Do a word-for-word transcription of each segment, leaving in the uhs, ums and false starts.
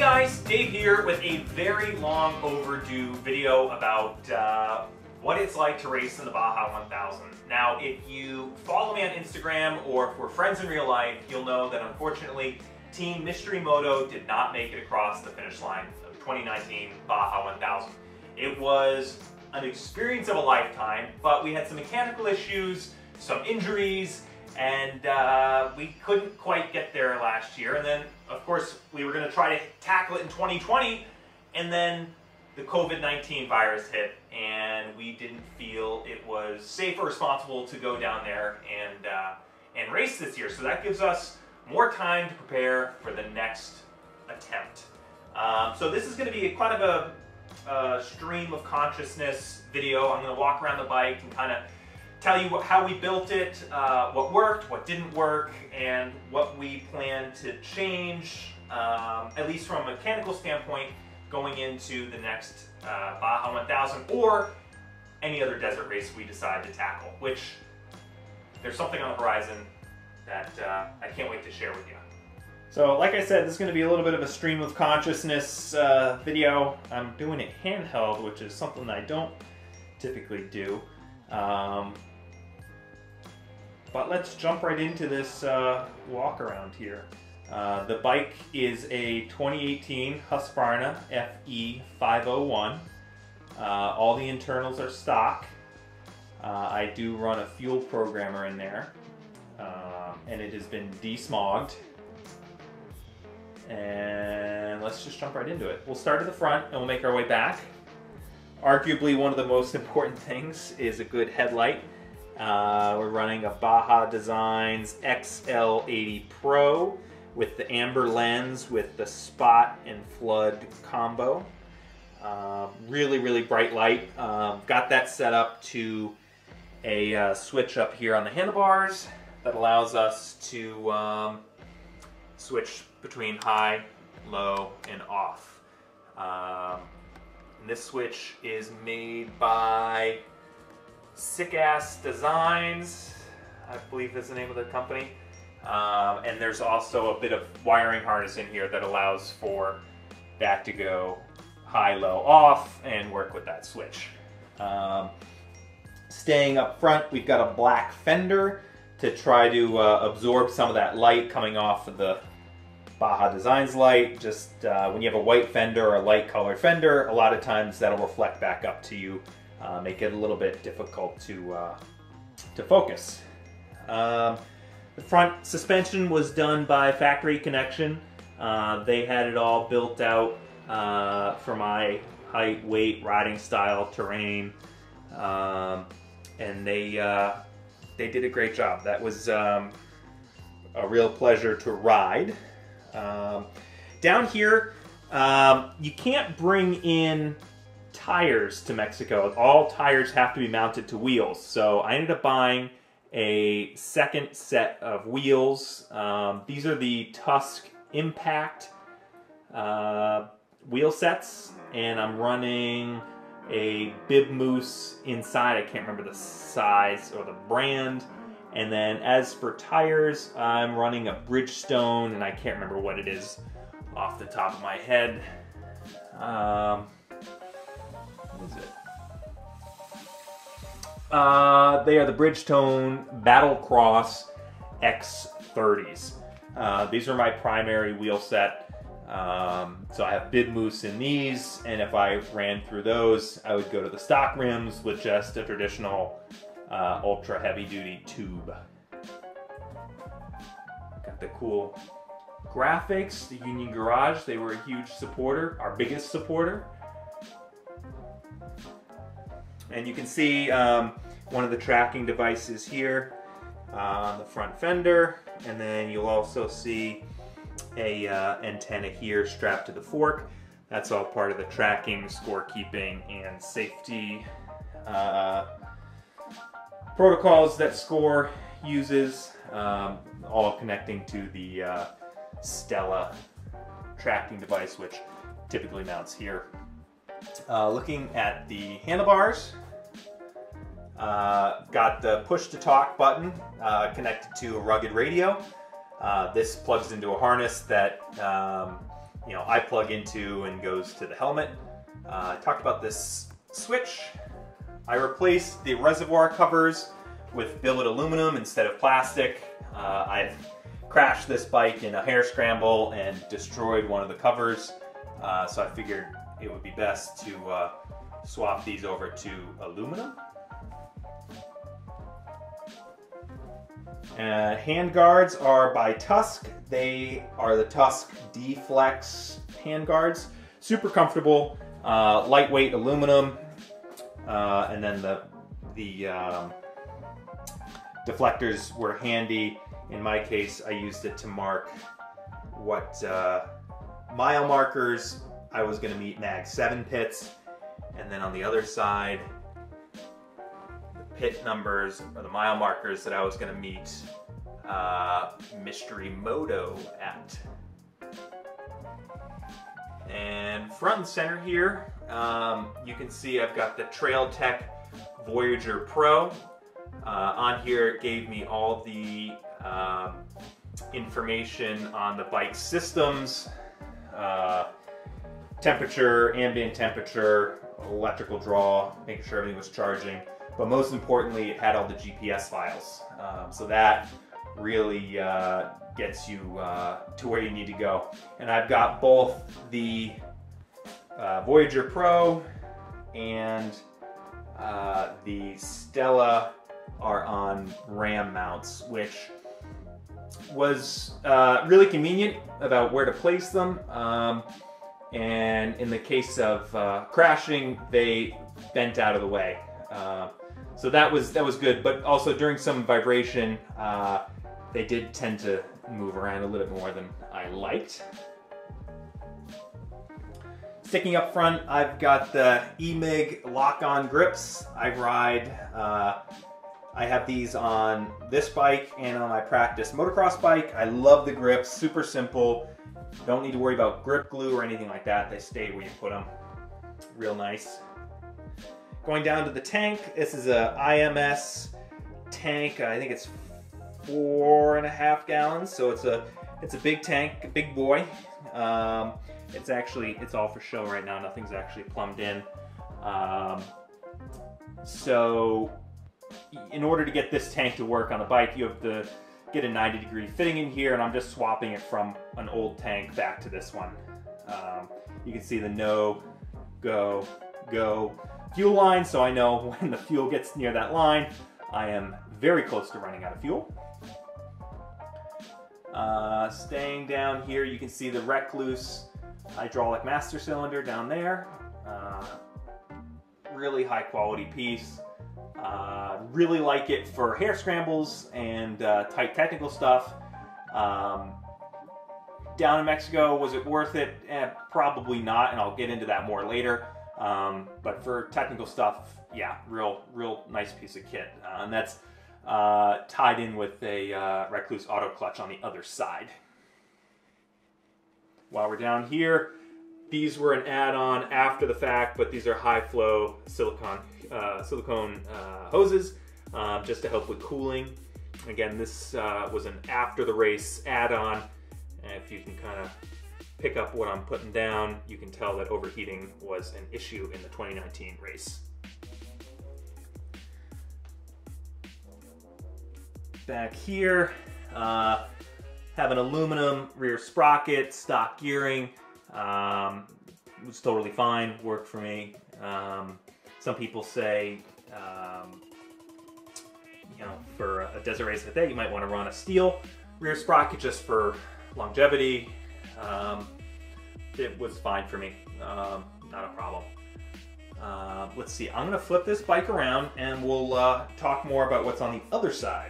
guys, Dave here with a very long overdue video about uh, what it's like to race in the Baja one thousand. Now, if you follow me on Instagram or if we're friends in real life, you'll know that unfortunately Team Mystery Moto did not make it across the finish line of twenty nineteen Baja one thousand. It was an experience of a lifetime, but we had some mechanical issues, some injuries, and uh, we couldn't quite get there last year. And then, of course, we were going to try to tackle it in twenty twenty, and then the COVID nineteen virus hit, and we didn't feel it was safe or responsible to go down there and, uh, and race this year. So that gives us more time to prepare for the next attempt. Um, so this is going to be a, kind of a, a stream of consciousness video. I'm going to walk around the bike and kind of tell you what, how we built it, uh, what worked, what didn't work, and what we plan to change, um, at least from a mechanical standpoint, going into the next uh, Baja one thousand or any other desert race we decide to tackle, which there's something on the horizon that uh, I can't wait to share with you. So like I said, this is going to be a little bit of a stream of consciousness uh, video. I'm doing it handheld, which is something I don't typically do. Um, but let's jump right into this uh, walk around here. Uh, the bike is a twenty eighteen Husqvarna F E five oh one. Uh, all the internals are stock. Uh, I do run a fuel programmer in there, uh, and it has been desmogged. And let's just jump right into it. We'll start at the front and we'll make our way back. Arguably one of the most important things is a good headlight. Uh, we're running a Baja Designs X L eighty Pro with the amber lens with the spot and flood combo. Uh, really, really bright light. Um, got that set up to a uh, switch up here on the handlebars that allows us to um, switch between high, low, and off. Um, and this switch is made by Sick Ass Designs, I believe is the name of the company. Um, and there's also a bit of wiring harness in here that allows for that to go high, low, off and work with that switch. Um, staying up front, we've got a black fender to try to uh, absorb some of that light coming off of the Baja Designs light. Just uh, when you have a white fender or a light colored fender, a lot of times that'll reflect back up to you, uh, make it a little bit difficult to, uh, to focus. Um, the front suspension was done by Factory Connection. Uh, they had it all built out uh, for my height, weight, riding style, terrain, um, and they, uh, they did a great job. That was um, a real pleasure to ride. Um, down here, um, you can't bring in tires to Mexico. All tires have to be mounted to wheels. So I ended up buying a second set of wheels. Um, these are the Tusk Impact uh, wheel sets, and I'm running a Bib Moose inside. I can't remember the size or the brand. And then as for tires, I'm running a Bridgestone, and I can't remember what it is off the top of my head. Um, what is it? Uh, they are the Bridgestone Battlecross X thirties. Uh, these are my primary wheel set. Um, so I have Bib Moose in these, and if I ran through those, I would go to the stock rims with just a traditional Uh, ultra heavy duty tube. Got the cool graphics, the Union Garage, they were a huge supporter, our biggest supporter. And you can see um, one of the tracking devices here uh, on the front fender, and then you'll also see a uh, antenna here strapped to the fork. That's all part of the tracking, scorekeeping, and safety uh, protocols that Score uses, um, all connecting to the uh, Stella tracking device, which typically mounts here. Uh, looking at the handlebars, uh, got the push to talk button uh, connected to a rugged radio. Uh, this plugs into a harness that um, you know, I plug into and goes to the helmet. Uh, I talked about this switch. I replaced the reservoir covers with billet aluminum instead of plastic. Uh, I've crashed this bike in a hare scramble and destroyed one of the covers, uh, so I figured it would be best to uh, swap these over to aluminum. Uh, hand guards are by Tusk. They are the Tusk D-Flex hand guards. Super comfortable, uh, lightweight aluminum, uh, and then the the um, deflectors were handy. In my case, I used it to mark what uh, mile markers I was going to meet mag seven pits, and then on the other side, the pit numbers or the mile markers that I was going to meet uh, Mystery Moto at. And front and center here, um, you can see I've got the Trail Tech Voyager Pro. Uh, on here, it gave me all the um, information on the bike systems, uh, temperature, ambient temperature, electrical draw, making sure everything was charging. But most importantly, it had all the G P S files. Um, so that really uh, gets you uh, to where you need to go. And I've got both the uh, Voyager Pro and uh, the Stella are on RAM mounts, which was uh, really convenient about where to place them. Um, and in the case of uh, crashing, they bent out of the way. Uh, so that was that was good, but also during some vibration, uh, they did tend to move around a little bit more than I liked. Sticking up front, I've got the E M I G lock-on grips. I ride, uh, I have these on this bike and on my practice motocross bike. I love the grips, super simple. Don't need to worry about grip glue or anything like that. They stay where you put them. Real nice. Going down to the tank, this is a I M S tank. I think it's four and a half gallons, so it's a it's a big tank, a big boy. Um, it's actually it's all for show right now. Nothing's actually plumbed in. Um, so, in order to get this tank to work on the bike, you have to get a ninety degree fitting in here, and I'm just swapping it from an old tank back to this one. Um, you can see the no, go, go fuel line, so I know when the fuel gets near that line, I am very close to running out of fuel. Uh, staying down here, you can see the Recluse hydraulic master cylinder down there. Uh, really high quality piece. Uh, really like it for hare scrambles and uh, tight technical stuff. Um, down in Mexico, was it worth it? Eh, probably not, and I'll get into that more later. Um, but for technical stuff, yeah, real, real nice piece of kit. Uh, and that's uh, tied in with a uh, Recluse auto clutch on the other side. While we're down here, these were an add-on after the fact, but these are high-flow silicone uh, silicone uh, hoses uh, just to help with cooling. Again, this uh, was an after-the-race add-on. If you can kind of pick up what I'm putting down, you can tell that overheating was an issue in the twenty nineteen race. Back here, uh, have an aluminum rear sprocket, stock gearing. Um, it was totally fine, worked for me. Um, some people say, um, you know, for a desert race like that, you might want to run a steel rear sprocket just for longevity. Um, it was fine for me, um, not a problem. Uh, let's see, I'm gonna flip this bike around and we'll uh, talk more about what's on the other side.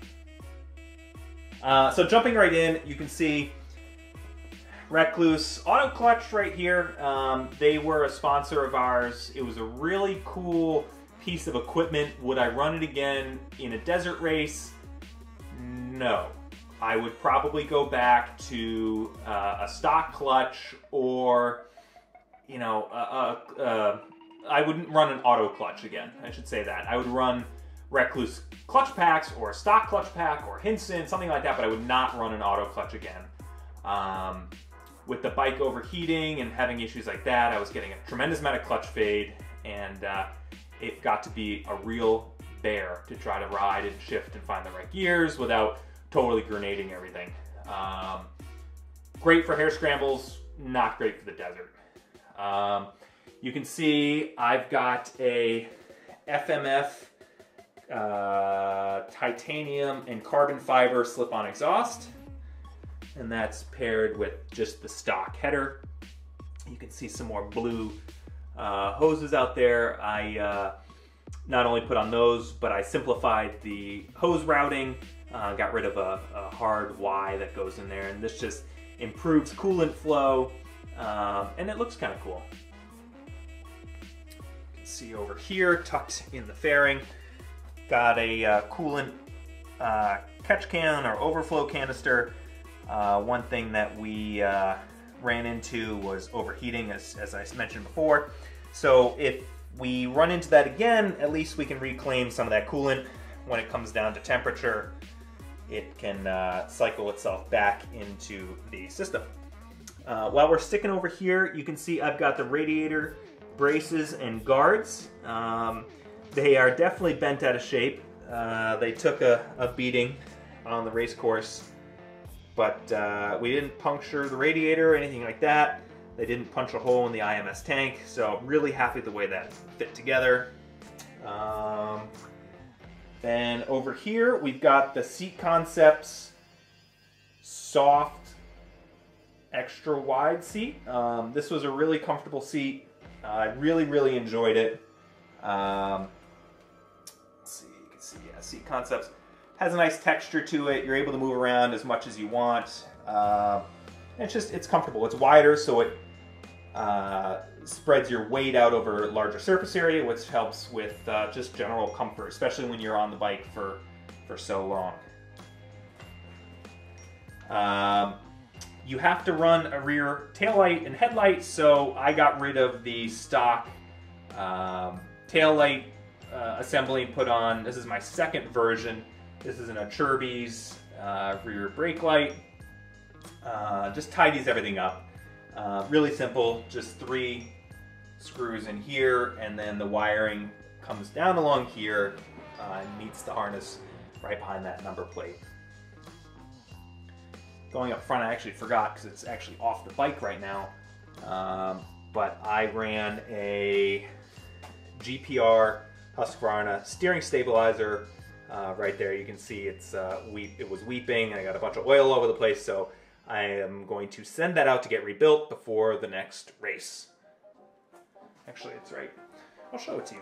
Uh, so jumping right in, you can see Recluse auto clutch right here. Um, they were a sponsor of ours. It was a really cool piece of equipment. Would I run it again in a desert race? No. I would probably go back to uh, a stock clutch, or, you know, uh, uh, uh, I wouldn't run an auto clutch again. I should say that. I would run Recluse clutch packs or a stock clutch pack or Hinson, something like that, but I would not run an auto clutch again. Um, with the bike overheating and having issues like that, I was getting a tremendous amount of clutch fade, and uh, it got to be a real bear to try to ride and shift and find the right gears without totally grenading everything. Um, great for hair scrambles, not great for the desert. Um, you can see I've got a F M F uh, titanium and carbon fiber slip-on exhaust, and that's paired with just the stock header. You can see some more blue uh, hoses out there. I uh, not only put on those, but I simplified the hose routing, uh, got rid of a, a hard Y that goes in there, and this just improves coolant flow, um, and it looks kind of cool. You can see over here, tucked in the fairing, got a uh, coolant uh, catch can or overflow canister. Uh, one thing that we uh, ran into was overheating, as, as I mentioned before. So if we run into that again, at least we can reclaim some of that coolant. When it comes down to temperature, it can uh, cycle itself back into the system. Uh, while we're sticking over here, you can see I've got the radiator braces and guards. Um, they are definitely bent out of shape. Uh, they took a, a beating on the race course, but uh, we didn't puncture the radiator or anything like that. They didn't punch a hole in the I M S tank, so I'm really happy the way that fit together. Um, then over here, we've got the Seat Concepts soft, extra wide seat. Um, this was a really comfortable seat. Uh, I really, really enjoyed it. Um, let's see, you can see, yeah, Seat Concepts has a nice texture to it. You're able to move around as much as you want. Uh, it's just, it's comfortable. It's wider, so it uh, spreads your weight out over a larger surface area, which helps with uh, just general comfort, especially when you're on the bike for, for so long. Um, you have to run a rear taillight and headlight, so I got rid of the stock um, taillight uh, assembly and put on, this is my second version. This is an Achirby's uh, rear brake light. Uh, just tidies everything up. Uh, really simple, just three screws in here, and then the wiring comes down along here uh, and meets the harness right behind that number plate. Going up front, I actually forgot because it's actually off the bike right now, um, but I ran a G P R Husqvarna steering stabilizer. Uh, right there, you can see it's uh, weep, it was weeping, and I got a bunch of oil all over the place, so I am going to send that out to get rebuilt before the next race. Actually, it's right. I'll show it to you.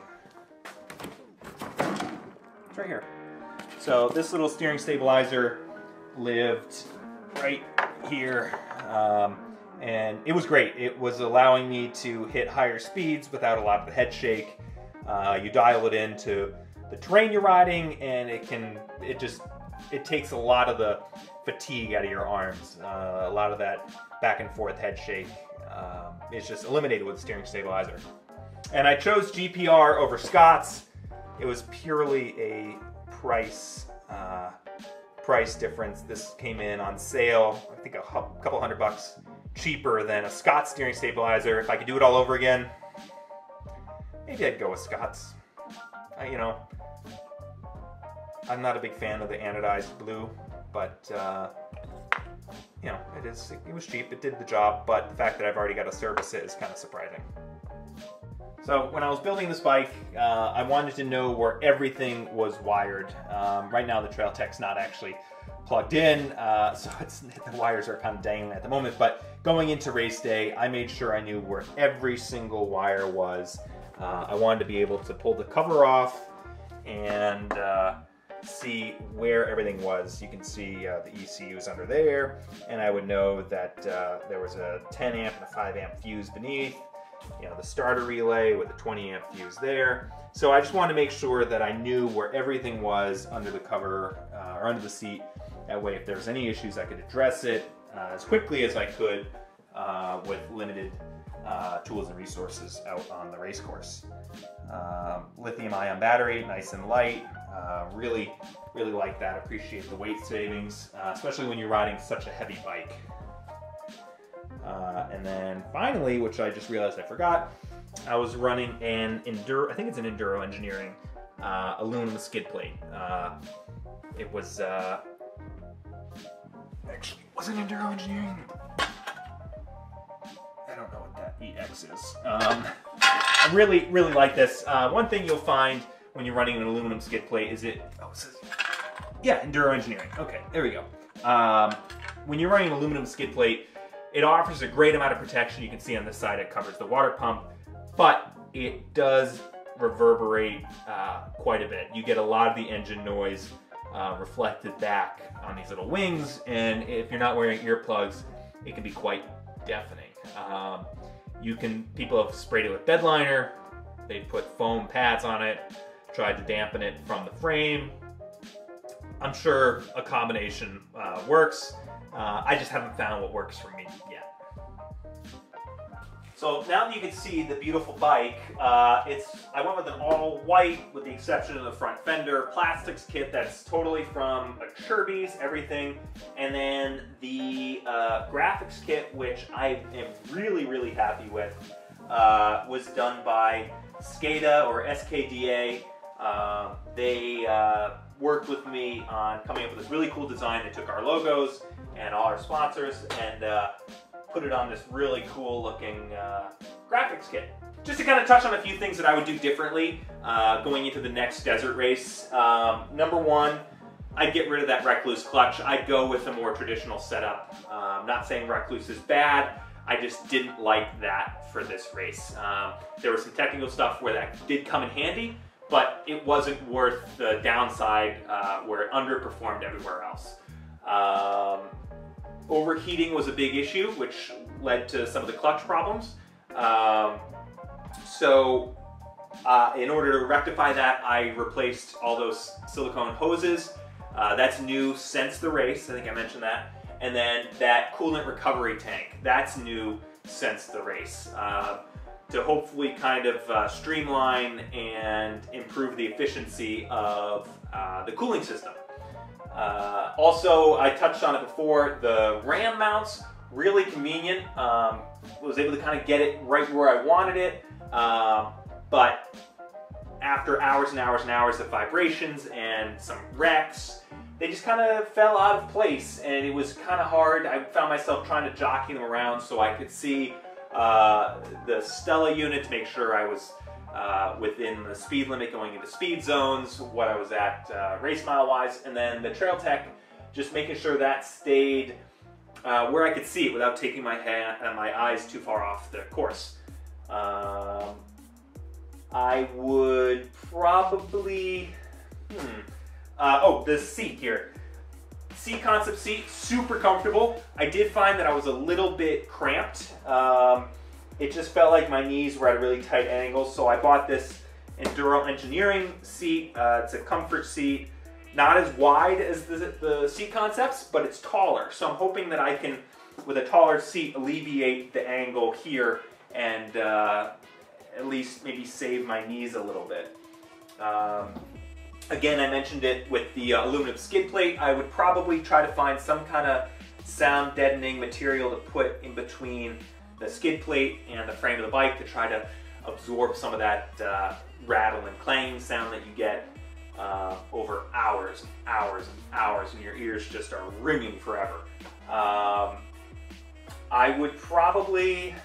It's right here. So this little steering stabilizer lived right here, um, and it was great. It was allowing me to hit higher speeds without a lot of the head shake. Uh, you dial it into the terrain you're riding, and it can, it just, it takes a lot of the fatigue out of your arms. Uh, a lot of that back and forth head shake um, is just eliminated with the steering stabilizer. And I chose G P R over Scott's. It was purely a price uh, price difference. This came in on sale, I think a couple hundred bucks cheaper than a Scott steering stabilizer. If I could do it all over again, maybe I'd go with Scott's. I, you know, I'm not a big fan of the anodized blue, but uh, you know, it is. It was cheap. It did the job, but the fact that I've already got to service it is kind of surprising. So when I was building this bike, uh, I wanted to know where everything was wired. Um, right now the Trail Tech's not actually plugged in, uh, so it's, the wires are kind of dangling at the moment, but going into race day, I made sure I knew where every single wire was. Uh, I wanted to be able to pull the cover off and uh, see where everything was. You can see uh, the E C U is under there, and I would know that uh, there was a ten amp and a five amp fuse beneath. You know, the starter relay with a twenty amp fuse there. So I just wanted to make sure that I knew where everything was under the cover uh, or under the seat. That way, if there was any issues, I could address it uh, as quickly as I could uh, with limited uh, tools and resources out on the race course. Um, lithium ion battery, nice and light. Uh, really, really like that. Appreciate the weight savings, uh, especially when you're riding such a heavy bike. Uh, and then finally, which I just realized I forgot, I was running an Enduro, I think it's an Enduro Engineering uh, aluminum skid plate. Uh, it was, uh, actually, was it Enduro Engineering? I don't know what that E X is. Um, I really, really like this. Uh, one thing you'll find when you're running an aluminum skid plate is it, oh, it says, yeah, Enduro Engineering. Okay, there we go. Um, when you're running an aluminum skid plate, it offers a great amount of protection. You can see on this side it covers the water pump, but it does reverberate uh, quite a bit. You get a lot of the engine noise uh, reflected back on these little wings, and if you're not wearing earplugs, it can be quite deafening. Um, you can, people have sprayed it with bed liner, they put foam pads on it, tried to dampen it from the frame. I'm sure a combination uh, works. Uh, I just haven't found what works for me yet. So now that you can see the beautiful bike, uh, it's I went with an all white with the exception of the front fender, plastics kit that's totally from Kirby's, everything, and then the uh, graphics kit, which I am really, really happy with, uh, was done by SCADA or S K D A. Uh, they uh, worked with me on coming up with this really cool design. They took our logos and all our sponsors and uh, put it on this really cool looking uh, graphics kit. Just to kind of touch on a few things that I would do differently uh, going into the next desert race. Um, number one, I'd get rid of that Recluse clutch. I'd go with a more traditional setup. Uh, I'm not saying Recluse is bad, I just didn't like that for this race. Um, there was some technical stuff where that did come in handy, but it wasn't worth the downside uh, where it underperformed everywhere else. Um, overheating was a big issue, which led to some of the clutch problems. Um, so uh, in order to rectify that, I replaced all those silicone hoses. Uh, that's new since the race, I think I mentioned that. And then that coolant recovery tank, that's new since the race. Uh, to hopefully kind of uh, streamline and improve the efficiency of uh, the cooling system. Uh, also, I touched on it before, the ram mounts, really convenient. Um, was able to kind of get it right where I wanted it, um, but after hours and hours and hours of vibrations and some wrecks, they just kind of fell out of place, and it was kind of hard. I found myself trying to jockey them around so I could see uh, the Stella unit to make sure I was uh, within the speed limit going into speed zones, what I was at uh, race mile wise, and then the Trail Tech, just making sure that stayed uh, where I could see it without taking my, hand, uh, my eyes too far off the course. Um, I would probably, hmm, uh, oh, the seat here. Seat concept seat, super comfortable. I did find that I was a little bit cramped. Um, it just felt like my knees were at a really tight angle, so I bought this Enduro Engineering seat. Uh, it's a comfort seat, not as wide as the, the seat concepts, but it's taller. So I'm hoping that I can, with a taller seat, alleviate the angle here and uh, at least maybe save my knees a little bit. Um, Again, I mentioned it with the uh, aluminum skid plate. I would probably try to find some kind of sound deadening material to put in between the skid plate and the frame of the bike to try to absorb some of that uh, rattle and clanging sound that you get uh, over hours and hours and hours, and your ears just are ringing forever. Um, I would probably,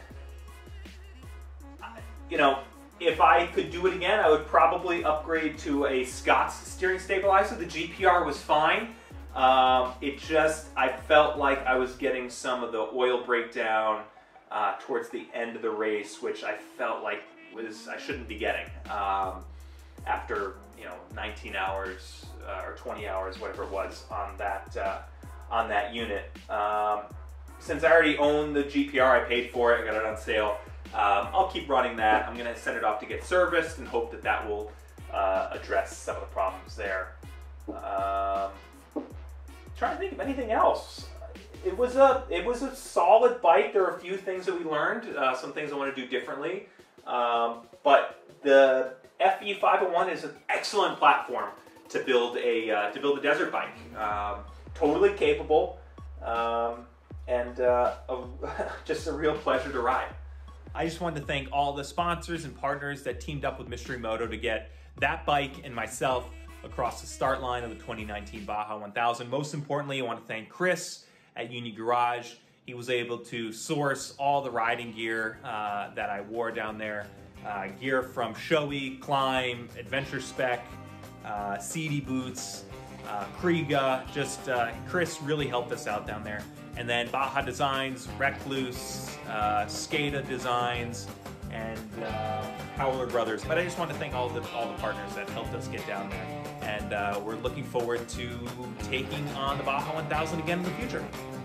you know, if I could do it again, I would probably upgrade to a Scott's steering stabilizer. The G P R was fine. Um, it just, I felt like I was getting some of the oil breakdown uh, towards the end of the race, which I felt like was I shouldn't be getting um, after, you know, nineteen hours uh, or twenty hours, whatever it was, on that uh, on that unit. Um, since I already own the G P R, I paid for it. I got it on sale. Um, I'll keep running that. I'm going to send it off to get serviced and hope that that will uh, address some of the problems there. Um, trying to think of anything else. It was a it was a solid bike. There are a few things that we learned, uh, some things I want to do differently. Um, but the F E five oh one is an excellent platform to build a uh, to build a desert bike. Um, totally capable. Um, and uh, a, just a real pleasure to ride. I just wanted to thank all the sponsors and partners that teamed up with Mystery Moto to get that bike and myself across the start line of the twenty nineteen Baja one thousand. Most importantly, I want to thank Chris at Uni Garage. He was able to source all the riding gear uh, that I wore down there. Uh, gear from Shoei, Climb, Adventure Spec, uh, C D boots, uh, Kriega. Just uh, Chris really helped us out down there. And then Baja Designs, Recluse, uh, Skata Designs, and uh, Howler Brothers. But I just want to thank all the all the partners that helped us get down there. And uh, we're looking forward to taking on the Baja one thousand again in the future.